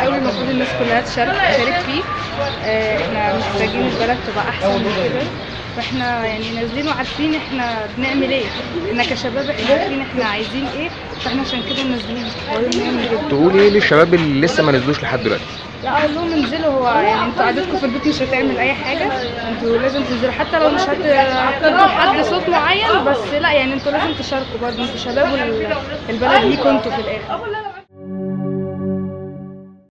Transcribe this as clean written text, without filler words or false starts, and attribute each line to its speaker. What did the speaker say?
Speaker 1: قوي المفروض الناس كلها تشارك فيه. احنا محتاجين البلد تبقى احسن من كده، فاحنا يعني نازلين وعارفين احنا بنعمل ايه، احنا كشباب احنا عارفين احنا عايزين ايه، فاحنا عشان كده نازلين نعمل كده.
Speaker 2: تقول ايه للشباب اللي لسه ما نزلوش لحد دلوقتي؟
Speaker 1: لا اقول لهم انزلوا، هو يعني انتوا قعدتكم في البيت مش هتعمل اي حاجه، انتوا لازم تنزلوا حتى لو مش هتدوا حد صوت معين، بس لا يعني انتوا لازم تشاركوا برضه، انتوا شباب والبلد ليكوا انتوا في الاخر.